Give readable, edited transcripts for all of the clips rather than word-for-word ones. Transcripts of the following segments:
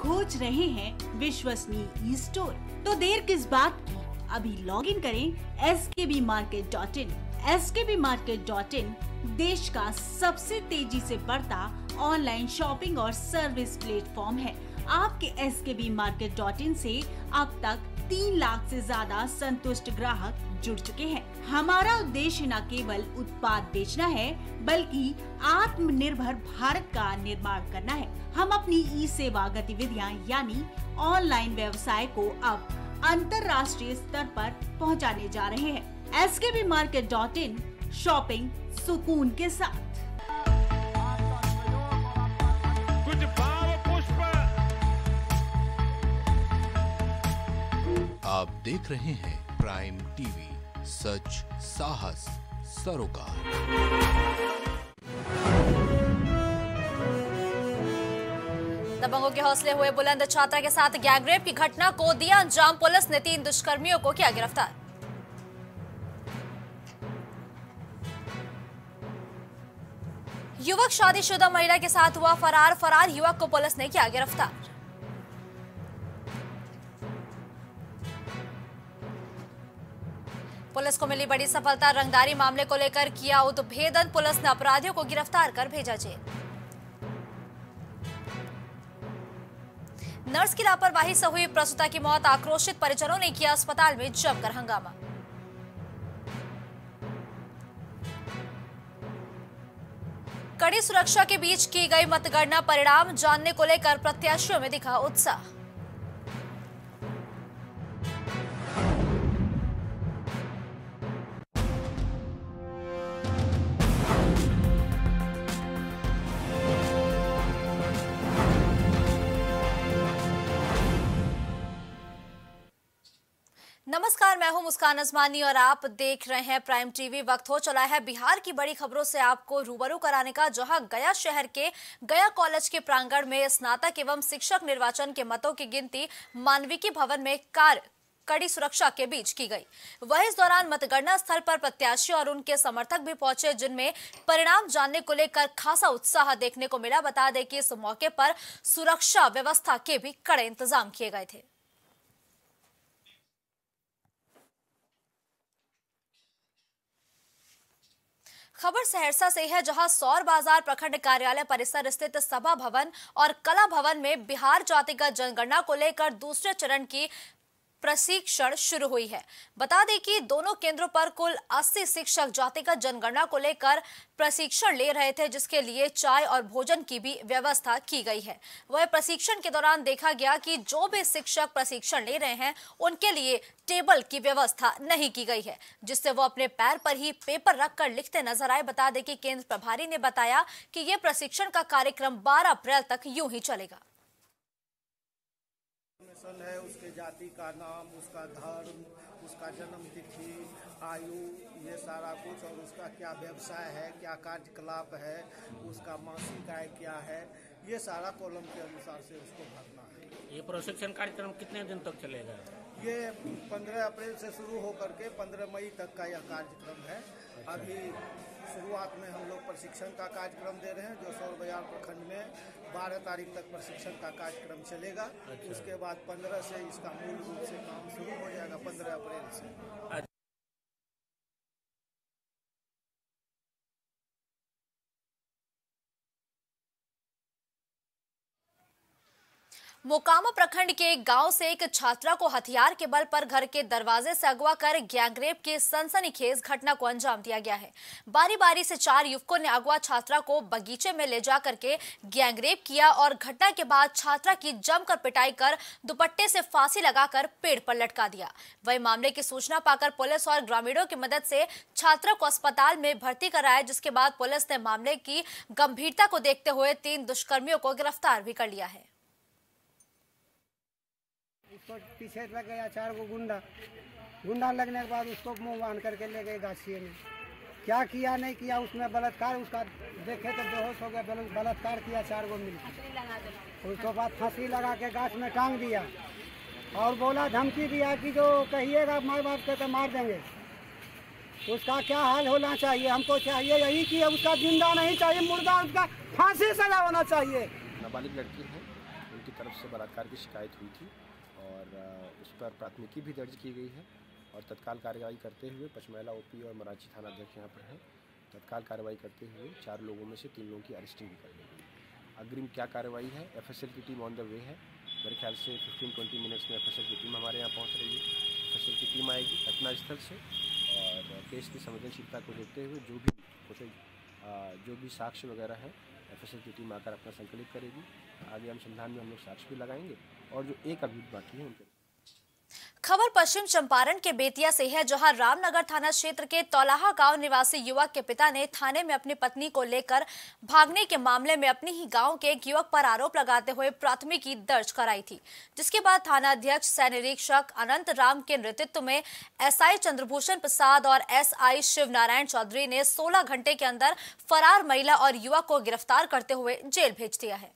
खोज रहे हैं विश्वसनीय ई स्टोर, तो देर किस बात की, अभी लॉग इन करें skbmarket.in। skbmarket.in देश का सबसे तेजी से बढ़ता ऑनलाइन शॉपिंग और सर्विस प्लेटफॉर्म है। आपके skbmarket.in से अब तक 3 लाख से ज्यादा संतुष्ट ग्राहक जुड़ चुके हैं। हमारा उद्देश्य न केवल उत्पाद बेचना है, बल्कि आत्मनिर्भर भारत का निर्माण करना है। हम अपनी ई सेवा गतिविधियां यानी ऑनलाइन व्यवसाय को अब अंतर्राष्ट्रीय स्तर पर पहुंचाने जा रहे हैं। skbmarket.in, शॉपिंग सुकून के साथ। कुछ भाव पुष्प। आप देख रहे हैं प्राइम टीवी, सच साहस सरोकार। दबंगों के हौसले हुए बुलंद, छात्रा के साथ गैंगरेप की घटना को दिया अंजाम, पुलिस ने 3 दुष्कर्मियों को किया गिरफ्तार। युवक शादीशुदा महिला के साथ हुआ फरार युवक को पुलिस ने किया गिरफ्तार। पुलिस को मिली बड़ी सफलता, रंगदारी मामले को लेकर किया उद्भेदन, पुलिस ने अपराधियों को गिरफ्तार कर भेजा जेल। नर्स की लापरवाही से हुई प्रसूता की मौत, आक्रोशित परिजनों ने किया अस्पताल में जमकर हंगामा। कड़ी सुरक्षा के बीच की गई मतगणना, परिणाम जानने को लेकर प्रत्याशियों में दिखा उत्साह। नमस्कार, मैं हूं मुस्कान अजमानी और आप देख रहे हैं प्राइम टीवी। वक्त हो चला है बिहार की बड़ी खबरों से आपको रूबरू कराने का, जहां गया शहर के गया कॉलेज के प्रांगण में स्नातक एवं शिक्षक निर्वाचन के मतों की गिनती मानविकी भवन में कड़ी सुरक्षा के बीच की गई। वह इस दौरान मतगणना स्थल पर प्रत्याशी और उनके समर्थक भी पहुंचे, जिनमें परिणाम जानने को लेकर खासा उत्साह देखने को मिला। बता दें कि इस मौके पर सुरक्षा व्यवस्था के भी कड़े इंतजाम किए गए थे। खबर सहरसा से है, जहां सौर बाजार प्रखंड कार्यालय परिसर स्थित सभा भवन और कला भवन में बिहार जातिगत जनगणना को लेकर दूसरे चरण की प्रशिक्षण शुरू हुई है। बता दें कि दोनों केंद्रों पर कुल 80 शिक्षक जातिगत जनगणना को लेकर प्रशिक्षण ले रहे थे, जिसके लिए चाय और भोजन की भी व्यवस्था की गई है। वह प्रशिक्षण के दौरान देखा गया कि जो भी शिक्षक प्रशिक्षण ले रहे हैं उनके लिए टेबल की व्यवस्था नहीं की गई है, जिससे वो अपने पैर पर ही पेपर रखकर लिखते नजर आए। बता दें कि केंद्र प्रभारी ने बताया कि यह प्रशिक्षण का कार्यक्रम 12 अप्रैल तक यूं ही चलेगा। है उसके जाति का नाम, उसका धर्म, उसका जन्म तिथि, आयु, ये सारा कुछ, और उसका क्या व्यवसाय है, क्या कार्यकलाप है, उसका मासिक आय क्या है, ये सारा कॉलम के अनुसार से उसको भरना है। ये प्रशिक्षण कार्यक्रम कितने दिन तक चलेगा? ये 15 अप्रैल से शुरू होकर के 15 मई तक का यह कार्यक्रम है। अभी शुरुआत में हम लोग प्रशिक्षण का कार्यक्रम दे रहे हैं, जो सौर बाजार प्रखंड में 12 तारीख तक प्रशिक्षण का कार्यक्रम चलेगा। उसके बाद 15 से इसका मूल रूप से काम शुरू हो जाएगा, 15 अप्रैल से। मोकामा प्रखंड के एक गांव से एक छात्रा को हथियार के बल पर घर के दरवाजे से अगवा कर गैंगरेप की सनसनीखेज घटना को अंजाम दिया गया है। बारी बारी से 4 युवकों ने अगवा छात्रा को बगीचे में ले जाकर के गैंगरेप किया और घटना के बाद छात्रा की जमकर पिटाई कर दुपट्टे से फांसी लगाकर पेड़ पर लटका दिया। वही मामले की सूचना पाकर पुलिस और ग्रामीणों की मदद से छात्रा को अस्पताल में भर्ती कराया, जिसके बाद पुलिस ने मामले की गंभीरता को देखते हुए 3 दुष्कर्मियों को गिरफ्तार भी कर लिया है। उसको पीछे लग गया 4 गो गुंडा लगने के बाद उसको मुंह बांध करके ले गए गाछिए में। क्या किया नहीं किया, उसमें बलात्कार, उसका देखे तो बेहोश हो गया, बलात्कार किया 4 गो मिलकर। उसके बाद फांसी लगा के गाछ में टांग दिया और बोला, धमकी दिया कि जो कहिएगा माँ बाप के तो मार देंगे। उसका क्या हाल होना चाहिए, हमको चाहिए यही कि उसका जिंदा नहीं चाहिए, मुर्दा, उसका फांसी सजा होना चाहिए। नाबालिग लड़की है उनकी तरफ से बलात्कार की शिकायत हुई थी और उस पर प्राथमिकी भी दर्ज की गई है और तत्काल कार्रवाई करते हुए पचमैला ओपी और मराठी थाना अध्यक्ष यहाँ पर हैं। तत्काल कार्रवाई करते हुए 4 लोगों में से 3 लोगों की अरेस्टिंग भी कर ली गई। अग्रिम क्या कार्रवाई है, FSL की टीम ऑन द वे है। मेरे ख्याल से 15-20 मिनट्स में FSL की टीम हमारे यहाँ पहुँच रही है। FSL की टीम आएगी घटनास्थल से और केस की संवेदनशीलता को देखते हुए जो भी साक्ष्य वगैरह है FSL की टीम आकर अपना संकलित करेगी। आगे अनुसंधान में हम लोग साक्ष्य भी लगाएंगे और जो एक अभियुक्त बाकी है उनके। खबर पश्चिम चंपारण के बेतिया से है, जहां रामनगर थाना क्षेत्र के तौलाहा गांव निवासी युवक के पिता ने थाने में अपनी पत्नी को लेकर भागने के मामले में अपने ही गांव के एक युवक पर आरोप लगाते हुए प्राथमिकी दर्ज कराई थी, जिसके बाद थाना अध्यक्ष सह निरीक्षक अनंत राम के नेतृत्व में SI चंद्रभूषण प्रसाद और SI शिव नारायण चौधरी ने 16 घंटे के अंदर फरार महिला और युवक को गिरफ्तार करते हुए जेल भेज दिया है।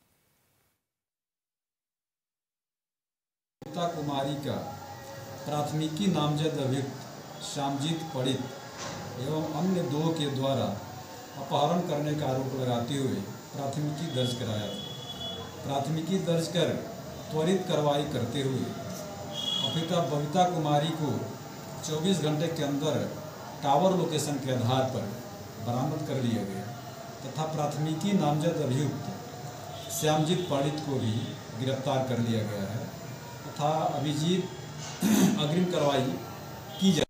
कुमारी का प्राथमिकी नामजद अभियुक्त श्यामजीत पड़ित एवं अन्य 2 के द्वारा अपहरण करने का आरोप लगाते हुए प्राथमिकी दर्ज कराया था। प्राथमिकी दर्ज कर त्वरित कार्रवाई करते हुए अभियुक्ता बबीता कुमारी को 24 घंटे के अंदर टावर लोकेशन के आधार पर बरामद कर लिया गया तथा प्राथमिकी नामजद अभियुक्त श्यामजीत पड़ित को भी गिरफ्तार कर लिया गया है तथा अभिजीत अग्रिम कार्रवाई की जाए।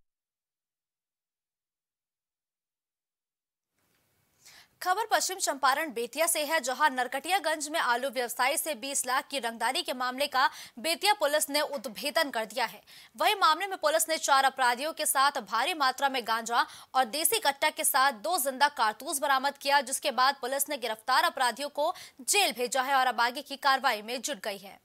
खबर पश्चिम चंपारण बेतिया से है, जहां नरकटियागंज में आलू व्यवसायी से 20 लाख की रंगदारी के मामले का बेतिया पुलिस ने उद्भेदन कर दिया है। वहीं मामले में पुलिस ने 4 अपराधियों के साथ भारी मात्रा में गांजा और देसी कट्टा के साथ 2 जिंदा कारतूस बरामद किया, जिसके बाद पुलिस ने गिरफ्तार अपराधियों को जेल भेजा है और अब आगे की कार्रवाई में जुट गई है।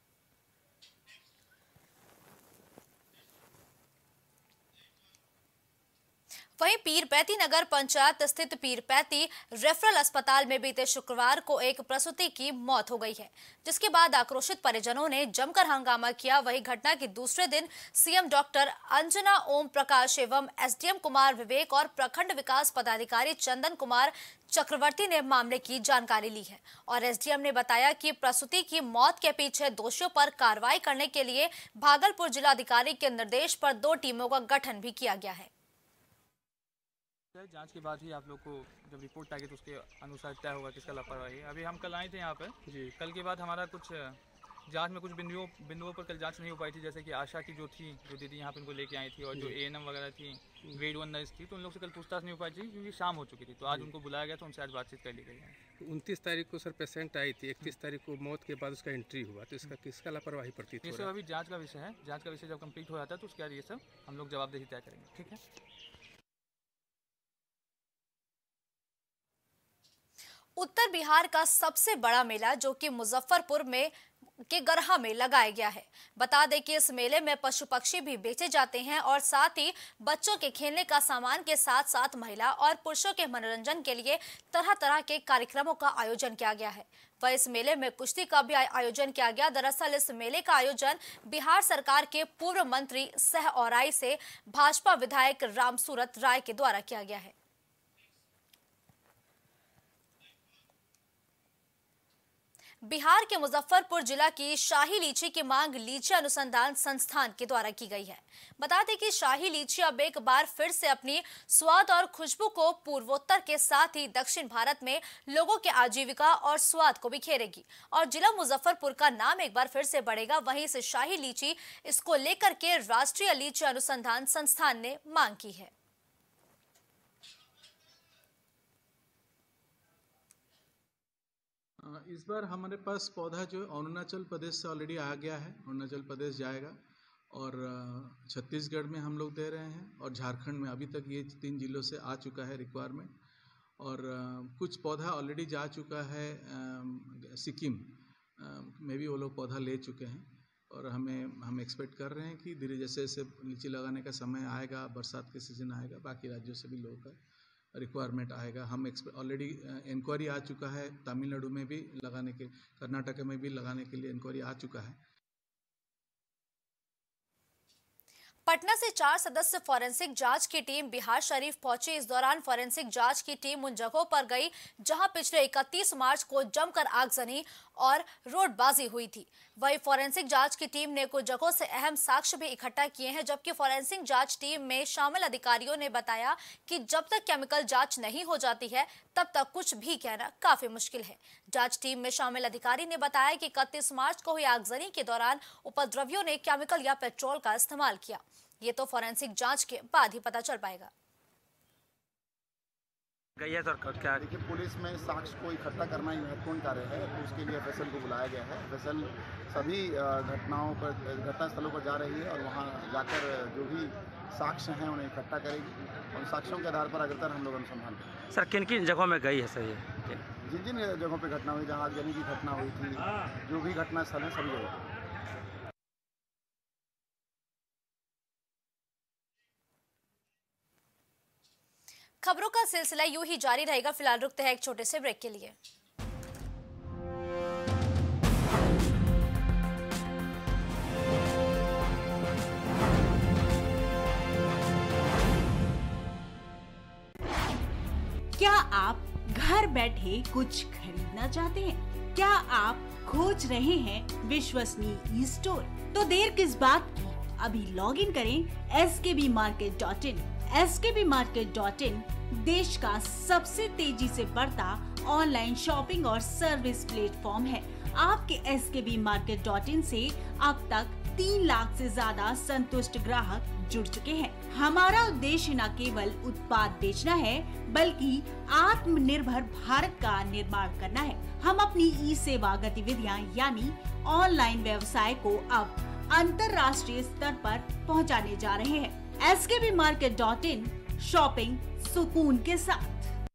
वहीं पीरपैती नगर पंचायत स्थित पीरपैती रेफरल अस्पताल में बीते शुक्रवार को एक प्रसूति की मौत हो गई है, जिसके बाद आक्रोशित परिजनों ने जमकर हंगामा किया। वहीं घटना के दूसरे दिन सीएम डॉक्टर अंजना ओम प्रकाश एवं SDM कुमार विवेक और प्रखंड विकास पदाधिकारी चंदन कुमार चक्रवर्ती ने मामले की जानकारी ली है और SDM ने बताया कि प्रसूति की मौत के पीछे दोषियों पर कार्रवाई करने के लिए भागलपुर जिलाधिकारी के निर्देश पर 2 टीमों का गठन भी किया गया है। जांच के बाद ही आप लोग को जब रिपोर्ट आएगी तो उसके अनुसार तय होगा किसका लापरवाही। अभी हम कल आए थे यहाँ पर जी। कल के बाद हमारा कुछ जांच में कुछ बिंदुओं पर कल जांच नहीं हो पाई थी, जैसे कि आशा की जो दीदी यहाँ पर इनको लेके आई थी और जो ANM वगैरह थी, ग्रेड 1 नर्स थी, तो उन लोग से कल पूछताछ नहीं हो पाई थी क्योंकि शाम हो चुकी थी। तो आज उनको बुलाया गया तो उनसे आज बातचीत कर ली गई है। 29 तारीख को सर पेशेंट आई थी, 31 तारीख को मौत के बाद उसका एंट्री हुआ, तो इसका किसका लापरवाही प्रतीत हो रहा है? ये सब अभी जाँच का विषय है। जाँच का विषय जब कम्प्लीट हो जाता है तो उसके बाद ये सब हम लोग जवाबदेही तय करेंगे। ठीक है। उत्तर बिहार का सबसे बड़ा मेला जो कि मुजफ्फरपुर में के गरहा में लगाया गया है। बता दें कि इस मेले में पशु पक्षी भी बेचे जाते हैं और साथ ही बच्चों के खेलने का सामान के साथ साथ महिला और पुरुषों के मनोरंजन के लिए तरह तरह के कार्यक्रमों का आयोजन किया गया है। वह इस मेले में कुश्ती का भी आयोजन किया गया। दरअसल इस मेले का आयोजन बिहार सरकार के पूर्व मंत्री सह औराई से भाजपा विधायक रामसूरत राय के द्वारा किया गया है। बिहार के मुजफ्फरपुर जिला की शाही लीची की मांग लीची अनुसंधान संस्थान के द्वारा की गई है। बता दें कि शाही लीची अब एक बार फिर से अपनी स्वाद और खुशबू को पूर्वोत्तर के साथ ही दक्षिण भारत में लोगों के आजीविका और स्वाद को बिखेरेगी और जिला मुजफ्फरपुर का नाम एक बार फिर से बढ़ेगा। वहीं से शाही लीची इसको लेकर के राष्ट्रीय लीची अनुसंधान संस्थान ने मांग की है। इस बार हमारे पास पौधा जो अरुणाचल प्रदेश से ऑलरेडी आ गया है, अरुणाचल प्रदेश जाएगा और छत्तीसगढ़ में हम लोग दे रहे हैं और झारखंड में अभी तक ये 3 जिलों से आ चुका है रिक्वायरमेंट और कुछ पौधा ऑलरेडी जा चुका है सिक्किम में भी वो लोग पौधा ले चुके हैं और हम एक्सपेक्ट कर रहे हैं कि धीरे जैसे जैसे लीची लगाने का समय आएगा, बरसात के सीजन आएगा, बाकी राज्यों से भी लोगों का रिक्वायरमेंट आएगा। हम ऑलरेडी इंक्वायरी आ चुका है, तमिलनाडु में भी लगाने के, कर्नाटक में भी लगाने के लिए इंक्वायरी आ चुका है। पटना से 4 सदस्य फॉरेंसिक जांच की टीम बिहार शरीफ पहुंची। इस दौरान फॉरेंसिक जांच की टीम उन जगहों पर गई जहां पिछले 31 मार्च को जमकर आगजनी और रोडबाजी हुई थी। वहीं फोरेंसिक जांच की टीम ने कुछ जगहों से अहम साक्ष्य भी इकट्ठा किए हैं, जबकि फोरेंसिक जांच टीम में शामिल अधिकारियों ने बताया कि जब तक केमिकल जांच नहीं हो जाती है तब तक कुछ भी कहना काफी मुश्किल है। जांच टीम में शामिल अधिकारी ने बताया कि 31 मार्च को हुई आगजनी के दौरान उपद्रवियों ने केमिकल या पेट्रोल का इस्तेमाल किया। ये तो फोरेंसिक जांच के बाद ही पता चल पाएगा। गई है सर, क्या देखिए, पुलिस में साक्ष्य को इकट्ठा करना ही महत्वपूर्ण कार्य है, तो उसके लिए एफएसएल को बुलाया गया है। एफएसएल सभी घटनास्थलों पर जा रही है और वहां जाकर जो भी साक्ष्य हैं उन्हें इकट्ठा करेगी और साक्ष्यों के आधार पर अग्रतर हम लोग अनुसंधान करेंगे। सर किन किन जगहों में गई है सर ये? जिन जिन जगहों पर घटना हुई, जहाँ आगजनी की घटना हुई थी, जो भी घटना स्थल है सभी जगह। खबरों का सिलसिला यूं ही जारी रहेगा। फिलहाल रुकते हैं एक छोटे से ब्रेक के लिए। क्या आप घर बैठे कुछ खरीदना चाहते हैं? क्या आप खोज रहे हैं विश्वसनीय स्टोर? तो देर किस बात की, अभी लॉग इन करें skbmarket.in। skbmarket.in देश का सबसे तेजी से बढ़ता ऑनलाइन शॉपिंग और सर्विस प्लेटफॉर्म है। आपके skbmarket.in से अब तक 3 लाख से ज्यादा संतुष्ट ग्राहक जुड़ चुके हैं। हमारा उद्देश्य न केवल उत्पाद बेचना है, बल्कि आत्मनिर्भर भारत का निर्माण करना है। हम अपनी ई सेवा गतिविधियां यानी ऑनलाइन व्यवसाय को अब अंतर्राष्ट्रीय स्तर पर पहुंचाने जा रहे हैं। skbmarket.in, शॉपिंग सुकून के साथ।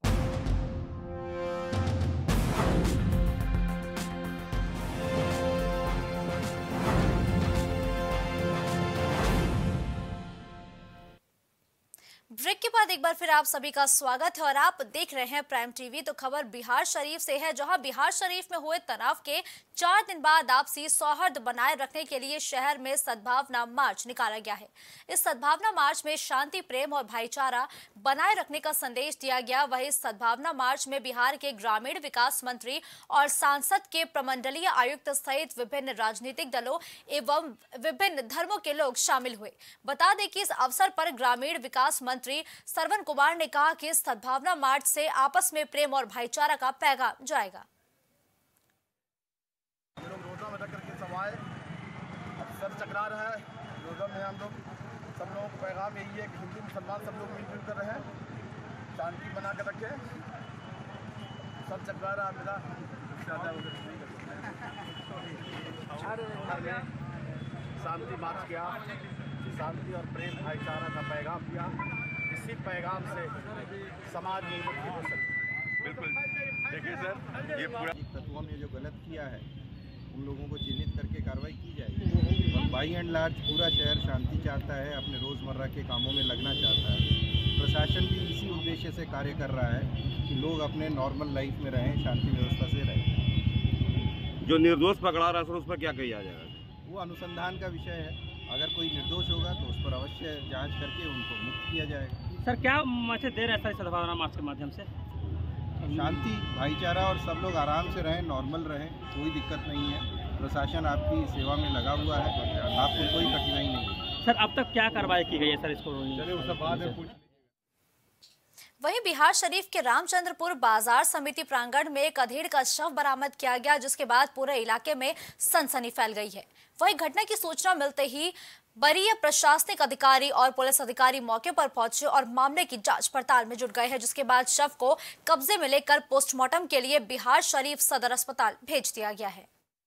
ब्रेक के बाद एक बार फिर आप सभी का स्वागत है और आप देख रहे हैं प्राइम टीवी। तो खबर बिहार शरीफ से है, जहां बिहार शरीफ में हुए तनाव के 4 दिन बाद आपसी सौहार्द बनाए रखने के लिए शहर में सद्भावना मार्च निकाला गया है। इस सद्भावना मार्च में शांति, प्रेम और भाईचारा बनाए रखने का संदेश दिया गया। वहीं सद्भावना मार्च में बिहार के ग्रामीण विकास मंत्री और सांसद के प्रमंडलीय आयुक्त सहित विभिन्न राजनीतिक दलों एवं विभिन्न धर्मों के लोग शामिल हुए। बता दें कि इस अवसर पर ग्रामीण विकास मंत्री सरवन कुमार ने कहा कि सद्भावना मार्च से आपस में प्रेम और भाईचारा का पैगाम जाएगा। रोजा में रखकर के सवाए अब सर चकरा रहा है। रोजा में हम लोग सब लोगों को पैगाम यही है कि हिंदू मुसलमान सब लोग मिलजुल कर रहे, शांति बना कर रखे। सर चकरा रहा मेरा शांति मार्च किया, शांति और प्रेम भाईचारा का पैगाम दिया। इसी पैगाम से समाज में उन्नति हो सकती। बिल्कुल देखिए सर, ये पूरा तत्वों ने जो गलत किया है उन लोगों को चिन्हित करके कार्रवाई की जाएगी। और बाई एंड लार्ज पूरा शहर शांति चाहता है, अपने रोज़मर्रा के कामों में लगना चाहता है। प्रशासन भी इसी उद्देश्य से कार्य कर रहा है कि लोग अपने नॉर्मल लाइफ में रहें, शांति व्यवस्था से रहें। जो निर्दोष पकड़ा रहा है सर, उस पर क्या किया जाएगा? वो अनुसंधान का विषय है। अगर कोई निर्दोष होगा तो उस पर अवश्य जांच करके उनको मुक्त किया जाएगा। सर क्या मैसेज दे रहा है सद्भावना मार्च के माध्यम से? शांति, भाईचारा और सब लोग आराम से रहें, नॉर्मल रहें, कोई दिक्कत नहीं है। प्रशासन आपकी सेवा में लगा हुआ है, आपको कोई कठिनाई नहीं है। सर अब तक क्या कार्रवाई की गई है सर इसको? चलिए उसके बाद वहीं बिहार शरीफ के रामचंद्रपुर बाजार समिति प्रांगण में एक अधेड़ का शव बरामद किया गया, जिसके बाद पूरे इलाके में सनसनी फैल गई है। वहीं घटना की सूचना मिलते ही वरीय प्रशासनिक अधिकारी और पुलिस अधिकारी मौके पर पहुंचे और मामले की जांच पड़ताल में जुट गए हैं, जिसके बाद शव को कब्जे में लेकर पोस्टमार्टम के लिए बिहार शरीफ सदर अस्पताल भेज दिया गया है।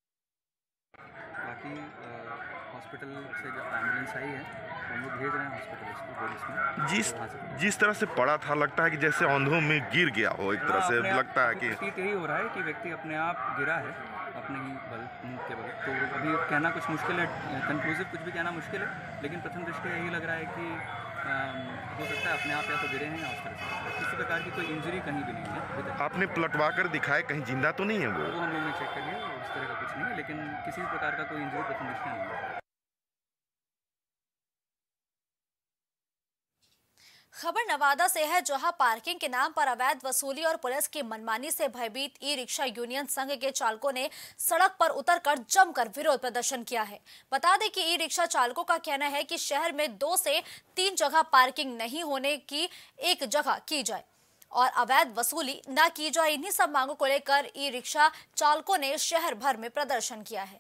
बाकी हॉस्पिटल से जो एम्बुलेंस आई है हम लोग भेज रहे हैं हॉस्पिटल में। जिस तरह से पड़ा था, लगता है कि जैसे अंधों में गिर गया हो। एक तरह से लगता है कि यही हो रहा है कि व्यक्ति अपने आप गिरा है अपने ही बल, मुंह के बल। तो अभी कहना कुछ मुश्किल है, कंक्लूसिव कुछ भी कहना मुश्किल है, लेकिन प्रथम दृष्टया यही लग रहा है कि हो सकता है अपने आप या तो गिरे हैं या उस तरह से किसी प्रकार की कोई इंजरी कहीं भी नहीं है। आपने पलटवा कर दिखाए, कहीं जिंदा तो नहीं है वो हम लोगों ने चेक कर लिया, उस तरह का कुछ नहीं है, लेकिन किसी भी प्रकार का कोई इंजरी प्रथम दृष्टया नहीं है। खबर नवादा से है, जहां पार्किंग के नाम पर अवैध वसूली और पुलिस की मनमानी से भयभीत ई रिक्शा यूनियन संघ के चालकों ने सड़क पर उतरकर जमकर विरोध प्रदर्शन किया है। बता दें कि ई रिक्शा चालकों का कहना है कि शहर में 2 से 3 जगह पार्किंग नहीं होने की एक जगह की जाए और अवैध वसूली न की जाए। इन्हीं सब मांगों को लेकर ई रिक्शा चालकों ने शहर भर में प्रदर्शन किया है।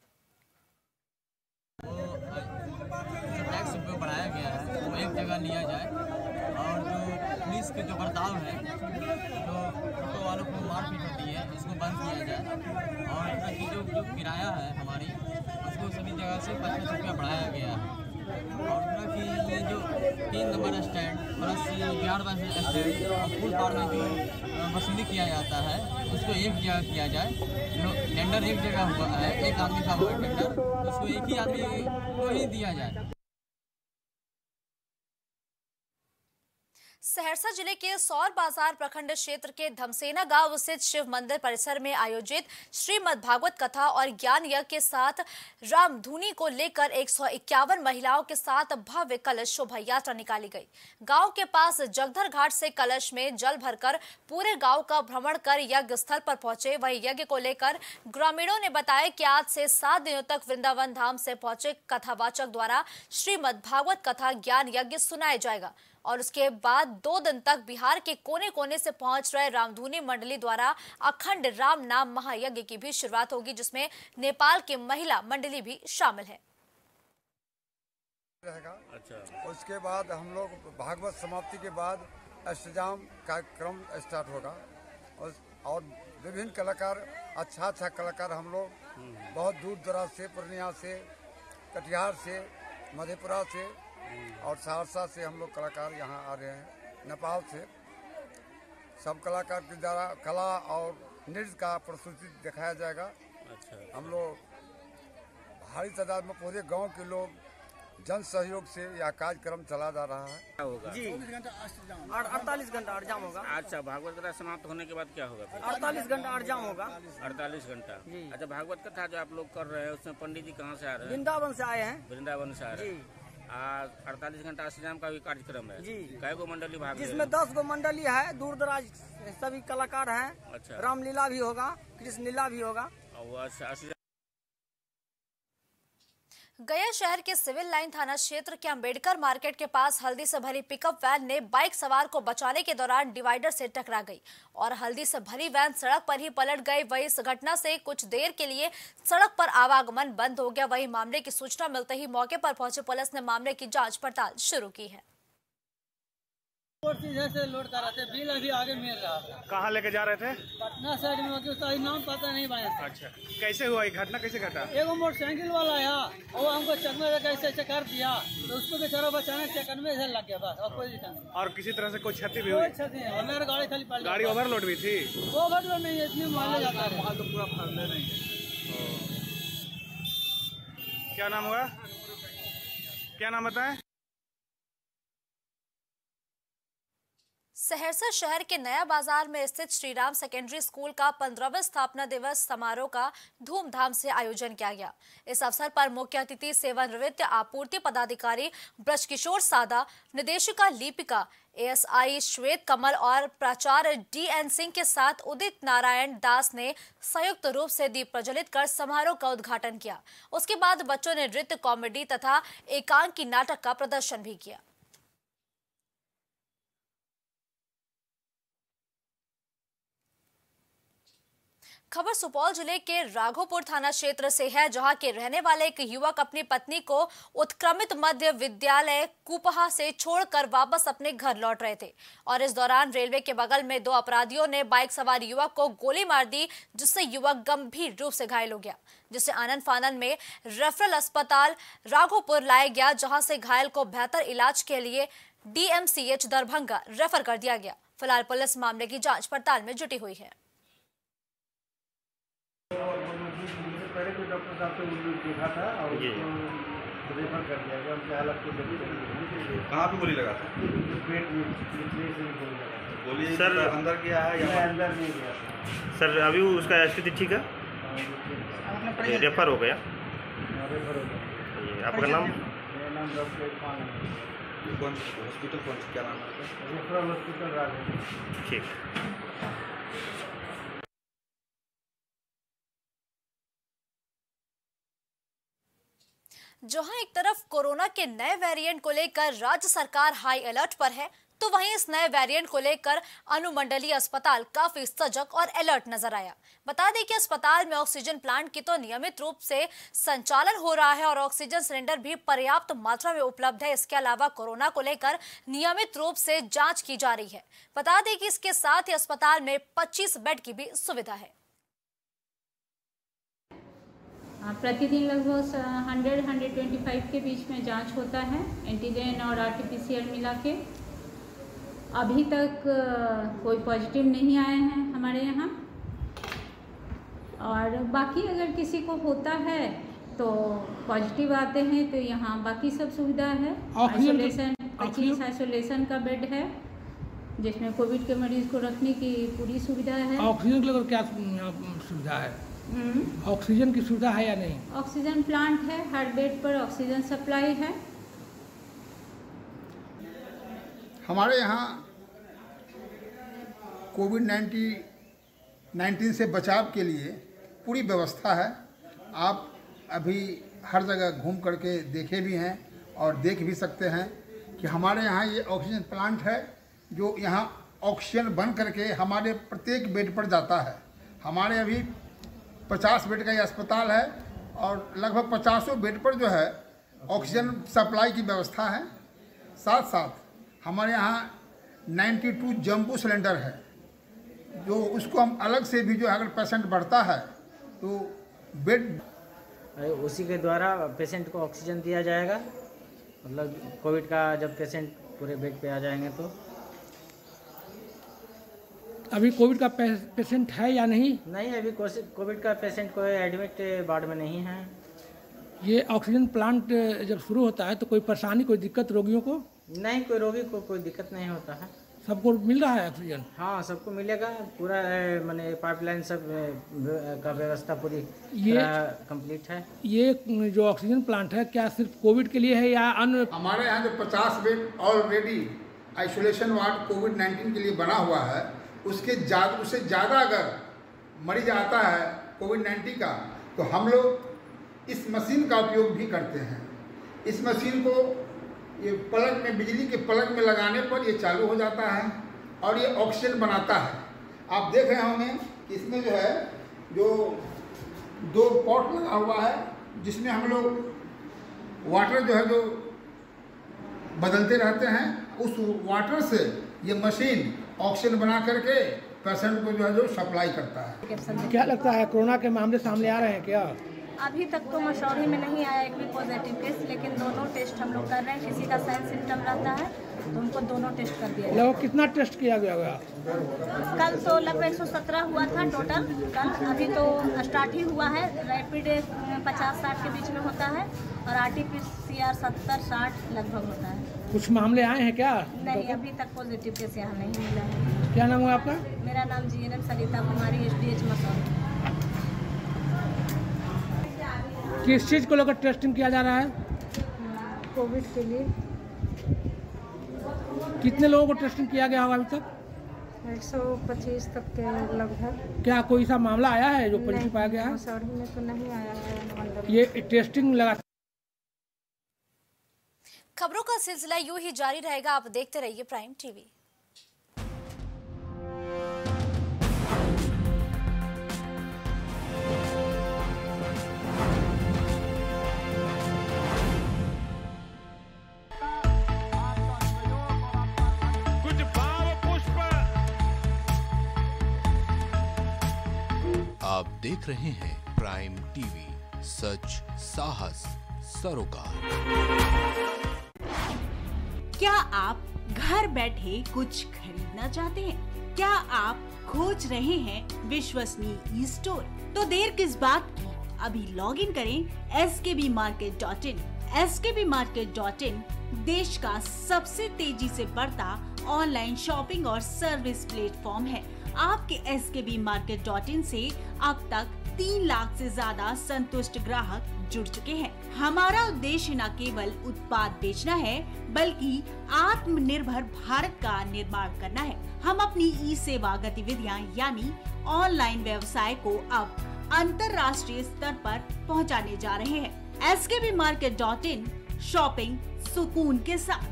टैक्स बढ़ाया गया है वो एक जगह लिया जाए और जो पुलिस के जो बर्ताव है, जो ऑटो वालों को मारपीट होती है, इसको बंद किया जाए और जो किराया है हमारी उसको सभी जगह से 25 रुपया बढ़ाया गया है। और कि ये जो 3 number stand plus Bihar bus stand और फुल पार में जो वसूली किया जाता है उसको एक जगह किया जाए। टेंडर एक जगह हुआ है, एक आदमी का हुआ टेंडर, उसको एक ही आदमी को ही दिया जाए। सहरसा जिले के सौर बाजार प्रखंड क्षेत्र के धमसेना गांव स्थित शिव मंदिर परिसर में आयोजित श्रीमद् भागवत कथा और ज्ञान यज्ञ के साथ रामधुनी को लेकर 151 महिलाओं के साथ भव्य कलश शोभा यात्रा निकाली गई। गांव के पास जगधर घाट से कलश में जल भरकर पूरे गांव का भ्रमण कर यज्ञ स्थल पर पहुंचे। वहीं यज्ञ को लेकर ग्रामीणों ने बताया कि आज से 7 दिनों तक वृंदावन धाम से पहुंचे कथावाचक द्वारा श्रीमद् भागवत कथा ज्ञान यज्ञ सुनाया जाएगा और उसके बाद 2 दिन तक बिहार के कोने कोने से पहुंच रहे रामधुनी मंडली द्वारा अखंड राम नाम महायज्ञ की भी शुरुआत होगी, जिसमें नेपाल की महिला मंडली भी शामिल है। अच्छा, उसके बाद हम लोग भागवत समाप्ति के बाद अष्टजाम कार्यक्रम स्टार्ट होगा और विभिन्न कलाकार, अच्छा कलाकार हम लोग बहुत दूर दराज से, पूर्णिया से, कटिहार से, मधेपुरा से और सहरसा से हम लोग कलाकार यहाँ आ रहे हैं। नेपाल से सब कलाकार के द्वारा कला और नृत्य का प्रस्तुति दिखाया जाएगा। अच्छा, हम लोग भारी तादाद में पूरे गांव के लोग जन सहयोग से यह कार्यक्रम चला जा रहा है। क्या होगा जी? 48 घंटा अड़जाम होगा। अच्छा, भागवत कथा समाप्त होने के बाद क्या होगा? 48 घंटा अड़जाम होगा। 48 घंटा। अच्छा, भागवत कथा जो आप लोग कर रहे हैं उसमें पंडित जी कहाँ से आ रहे हैं? वृंदावन से आए हैं। वृंदावन से आ रहे हैं। 48 घंटा अष्टजाम का भी कार्यक्रम है जी। कै गो मंडली भाग? जिसमें 10 गो मंडली है, दूर दराज सभी कलाकार हैं। अच्छा, रामलीला भी होगा, कृष्ण लीला भी होगा। गया शहर के सिविल लाइन थाना क्षेत्र के अंबेडकर मार्केट के पास हल्दी से भरी पिकअप वैन ने बाइक सवार को बचाने के दौरान डिवाइडर से टकरा गई और हल्दी से भरी वैन सड़क पर ही पलट गई। वहीं इस घटना से कुछ देर के लिए सड़क पर आवागमन बंद हो गया। वहीं मामले की सूचना मिलते ही मौके पर पहुंची पुलिस ने मामले की जांच पड़ताल शुरू की है। से लोड कर रहे थे, बिल अभी आगे मिल रहा था। कहाँ लेके जा रहे थे? पटना साइड में, उसका नाम पता नहीं भाई। अच्छा, कैसे हुआ ये घटना, कैसे घटा? एगो मोटरसाइकिल वाला है और हमको चकमे से कैसे कर दिया तो उसको बेचारा बचाने चक्कर में लग गया बस, और कोई दिक्कत नहीं। और किसी तरह से कोई क्षति भी हुई? कोई क्षति नहीं, हमारी गाड़ी खाली पलट। गाड़ी ओवरलोड भी थी? ओवरलोड नहीं, इतनी माले जाता है, माल तो पूरा फरले नहीं। क्या नाम हुआ, क्या नाम बताएं? सहरसा शहर के नया बाजार में स्थित श्रीराम सेकेंडरी स्कूल का 15वें स्थापना दिवस समारोह का धूमधाम से आयोजन किया गया। इस अवसर पर मुख्य अतिथि सेवानिवृत्त आपूर्ति पदाधिकारी ब्रजकिशोर सादा, निदेशिका लिपिका एएसआई श्वेत कमल और प्राचार्य डीएन सिंह के साथ उदित नारायण दास ने संयुक्त रूप से दीप प्रज्वलित कर समारोह का उद्घाटन किया। उसके बाद बच्चों ने नृत्य, कॉमेडी तथा एकांकी नाटक का प्रदर्शन भी किया। खबर सुपौल जिले के राघोपुर थाना क्षेत्र से है, जहां के रहने वाले एक युवक अपनी पत्नी को उत्क्रमित मध्य विद्यालय कुपहा से छोड़कर वापस अपने घर लौट रहे थे और इस दौरान रेलवे के बगल में 2 अपराधियों ने बाइक सवार युवक को गोली मार दी, जिससे युवक गंभीर रूप से घायल हो गया, जिसे आनन फानन में रेफरल अस्पताल राघोपुर लाया गया, जहां से घायल को बेहतर इलाज के लिए DMCH दरभंगा रेफर कर दिया गया। फिलहाल पुलिस मामले की जाँच पड़ताल में जुटी हुई है। पहले तो डॉक्टर साहब को देखा था और उसको रेफर कर दिया गया, उनकी हालत को देखते। कहाँ पे गोली लगा था? पेट में गोली लगा। गोली सर अंदर गया है या अंदर नहीं गया सर? अभी उसका स्थिति ठीक है, रेफर हो गया। रेफर हो गया। आपका नाम? मेरा नाम डॉक्टर इरफान है। कौन हॉस्पिटल कौन क्या नाम है? Referral hospital Rajganj. ठीक। जहां एक तरफ कोरोना के नए वेरिएंट को लेकर राज्य सरकार हाई अलर्ट पर है, तो वहीं इस नए वेरिएंट को लेकर अनुमंडलीय अस्पताल काफी सजग और अलर्ट नजर आया। बता दें कि अस्पताल में ऑक्सीजन प्लांट की तो नियमित रूप से संचालन हो रहा है और ऑक्सीजन सिलेंडर भी पर्याप्त मात्रा में उपलब्ध है। इसके अलावा कोरोना को लेकर नियमित रूप से जांच की जा रही है। बता दें कि इसके साथ ही अस्पताल में 25 बेड की भी सुविधा है। प्रतिदिन लगभग 100-125 के बीच में जांच होता है, एंटीजन और RT-PCR मिला के। अभी तक कोई पॉजिटिव नहीं आए हैं हमारे यहाँ, और बाकी अगर किसी को होता है तो पॉजिटिव आते हैं तो यहाँ बाकी सब सुविधा है। आइसोलेशन 25 आइसोलेशन का बेड है जिसमें कोविड के मरीज को रखने की पूरी सुविधा है। ऑक्सीजन के लिए क्या सुविधा है? ऑक्सीजन की सुविधा है या नहीं? ऑक्सीजन प्लांट है, हर बेड पर ऑक्सीजन सप्लाई है। हमारे यहाँ कोविड-19 से बचाव के लिए पूरी व्यवस्था है। आप अभी हर जगह घूम करके देखे भी हैं और देख भी सकते हैं कि हमारे यहाँ ये ऑक्सीजन प्लांट है जो यहाँ ऑक्सीजन बन करके हमारे प्रत्येक बेड पर जाता है। हमारे अभी 50 बेड का ये अस्पताल है और लगभग 50 बेड पर जो है ऑक्सीजन सप्लाई की व्यवस्था है। साथ साथ हमारे यहाँ 92 जंबो सिलेंडर है, जो उसको हम अलग से भी जो अगर पेशेंट बढ़ता है तो बेड उसी के द्वारा पेशेंट को ऑक्सीजन दिया जाएगा। मतलब कोविड का जब पेशेंट पूरे बेड पे आ जाएंगे तो। अभी कोविड का पेशेंट है या नहीं? नहीं, अभी कोविड का पेशेंट कोई एडमिट वार्ड में नहीं है। ये ऑक्सीजन प्लांट जब शुरू होता है तो कोई परेशानी, कोई दिक्कत रोगियों को? नहीं, कोई रोगी को कोई दिक्कत नहीं होता है। सबको मिल रहा है ऑक्सीजन? हाँ, सबको मिलेगा। पूरा माने पाइपलाइन सब का व्यवस्था पूरी कंप्लीट है। ये जो ऑक्सीजन प्लांट है क्या सिर्फ कोविड के लिए है या अन्य? हमारे यहाँ जो 50 बेड ऑलरेडी आइसोलेशन वार्ड कोविड-19 के लिए बना हुआ है, उससे ज़्यादा अगर मरीज आता है कोविड-19 का तो हम लोग इस मशीन का उपयोग भी करते हैं। इस मशीन को ये प्लग में, बिजली के प्लग में लगाने पर ये चालू हो जाता है और ये ऑक्सीजन बनाता है। आप देख रहे होंगे कि इसमें जो है जो 2 पॉट लगा हुआ है जिसमें हम लोग वाटर जो है जो बदलते रहते हैं। उस वाटर से ये मशीन ऑक्सीजन बना करके पेशेंट को जो है जो सप्लाई करता है। क्या लगता है कोरोना के मामले सामने आ रहे हैं क्या? अभी तक तो मशहूरी में नहीं आया एक भी पॉजिटिव केस, लेकिन दोनों टेस्ट हम लोग कर रहे हैं। किसी का साइन सिम्टम रहता है तो उनको दोनों टेस्ट कर दिया लगभग कितना टेस्ट किया गया होगा? कल तो लगभग 117 हुआ था टोटल कल। अभी तो स्टार्ट ही हुआ है। रैपिड 50-60 के बीच में होता है और RT-PCR 70-60 लगभग होता है। कुछ मामले आए हैं क्या? नहीं, अभी तक पॉजिटिव केस यहाँ नहीं मिला है। क्या नाम है आपका? मेरा नाम GNM सरिता कुमारी, SDH मसौरी। किस चीज़ को लेकर टेस्टिंग किया जा रहा है? कोविड के लिए। कितने लोगों को टेस्टिंग किया गया होगा अभी तक? 125 तक के लगभग। क्या कोई सा मामला आया है जो पॉजिटिव पाया गया है? मसौरी में तो नहीं आया है। ये टेस्टिंग लगा। खबरों का सिलसिला यूं ही जारी रहेगा। आप देखते रहिए प्राइम टीवी। आप देख रहे हैं प्राइम टीवी, सच साहस सरोकार। क्या आप घर बैठे कुछ खरीदना चाहते हैं? क्या आप खोज रहे हैं विश्वसनीय स्टोर? तो देर किस बात की, अभी लॉग इन करें skbmarket.in। skbmarket.in देश का सबसे तेजी से बढ़ता ऑनलाइन शॉपिंग और सर्विस प्लेटफॉर्म है। आपके skbmarket.in से अब तक 3 लाख से ज्यादा संतुष्ट ग्राहक जुड़ चुके हैं। हमारा उद्देश्य न केवल उत्पाद बेचना है बल्कि आत्मनिर्भर भारत का निर्माण करना है। हम अपनी ई सेवा गतिविधियां यानी ऑनलाइन व्यवसाय को अब अंतर्राष्ट्रीय स्तर पर पहुंचाने जा रहे हैं। skbmarket.in शॉपिंग सुकून के साथ।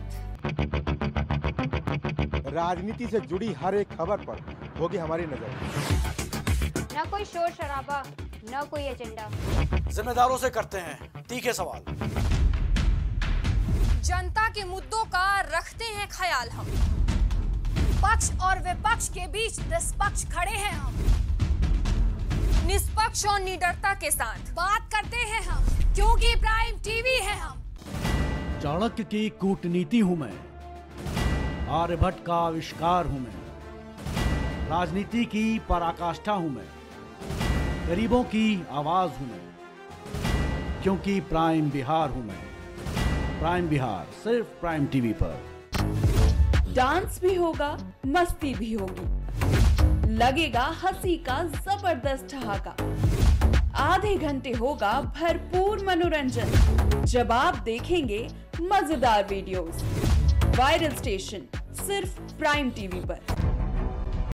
राजनीति से जुड़ी हर एक खबर पर होगी हमारी नजर। न कोई शोर शराबा, न कोई एजेंडा। जिम्मेदारों से करते हैं तीखे सवाल। जनता के मुद्दों का रखते हैं ख्याल हम। पक्ष और विपक्ष के बीच निष्पक्ष खड़े हैं हम। निष्पक्ष और निडरता के साथ बात करते हैं हम, क्योंकि प्राइम टीवी है हम। चाणक्य की कूटनीति हूँ मैं, आर्यभट्ट का आविष्कार हूँ मैं, राजनीति की पराकाष्ठा हूँ मैं, गरीबों की आवाज हूँ मैं, क्योंकि प्राइम बिहार हूँ मैं। प्राइम बिहार सिर्फ प्राइम टीवी पर। डांस भी होगा, मस्ती भी होगी, लगेगा हंसी का जबरदस्त ठहाका। आधे घंटे होगा भरपूर मनोरंजन जब आप देखेंगे मजेदार वीडियोस। वायरल स्टेशन सिर्फ प्राइम टीवी पर।